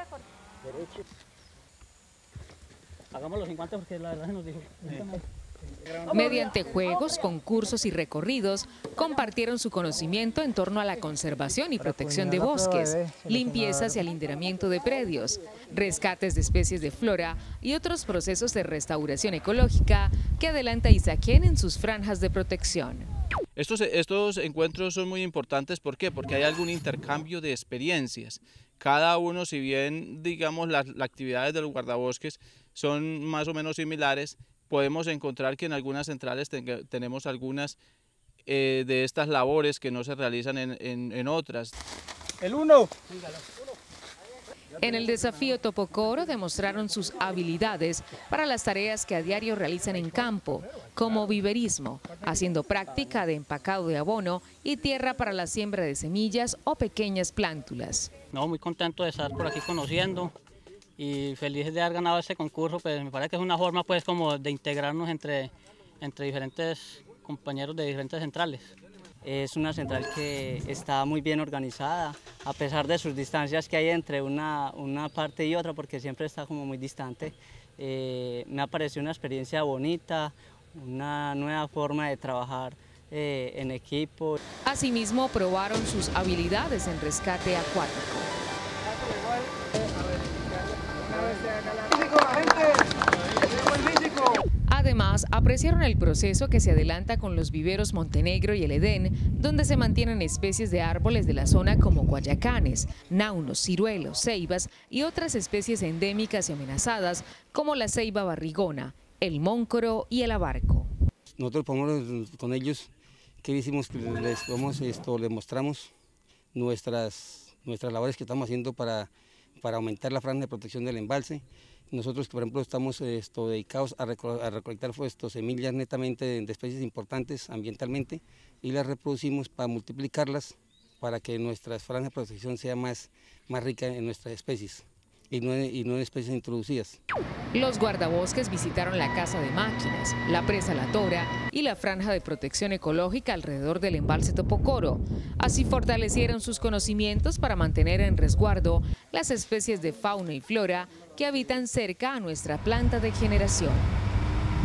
Hagamos los 50 porque la verdad se nos dijo. Mediante juegos, concursos y recorridos, compartieron su conocimiento en torno a la conservación y protección de bosques, limpiezas y alinderamiento de predios, rescates de especies de flora y otros procesos de restauración ecológica que adelanta Izaquén en sus franjas de protección. Estos encuentros son muy importantes, ¿por qué? Porque hay algún intercambio de experiencias. Cada uno, si bien, digamos, las actividades de los guardabosques son más o menos similares, podemos encontrar que en algunas centrales tenemos algunas de estas labores que no se realizan en otras. El 1. En el desafío Topocoro demostraron sus habilidades para las tareas que a diario realizan en campo, como viverismo, haciendo práctica de empacado de abono y tierra para la siembra de semillas o pequeñas plántulas. No, muy contento de estar por aquí conociendo y feliz de haber ganado este concurso, pues me parece que es una forma pues como de integrarnos entre diferentes compañeros de diferentes centrales. Es una central que está muy bien organizada, a pesar de sus distancias que hay entre una parte y otra, porque siempre está como muy distante. Me ha parecido una experiencia bonita, una nueva forma de trabajar en equipo. Asimismo, probaron sus habilidades en rescate acuático. Además, apreciaron el proceso que se adelanta con los viveros Montenegro y el Edén, donde se mantienen especies de árboles de la zona como guayacanes, naunos, ciruelos, ceibas y otras especies endémicas y amenazadas como la ceiba barrigona, el móncoro y el abarco. Nosotros con ellos, ¿qué hicimos? Les mostramos nuestras labores que estamos haciendo para aumentar la franja de protección del embalse. Nosotros, por ejemplo, estamos dedicados a recolectar semillas netamente de especies importantes ambientalmente y las reproducimos para multiplicarlas, para que nuestra franja de protección sea más rica en nuestras especies y no en especies introducidas. Los guardabosques visitaron la casa de máquinas, la presa La Tora y la franja de protección ecológica alrededor del embalse Topocoro. Así fortalecieron sus conocimientos para mantener en resguardo las especies de fauna y flora que habitan cerca a nuestra planta de generación.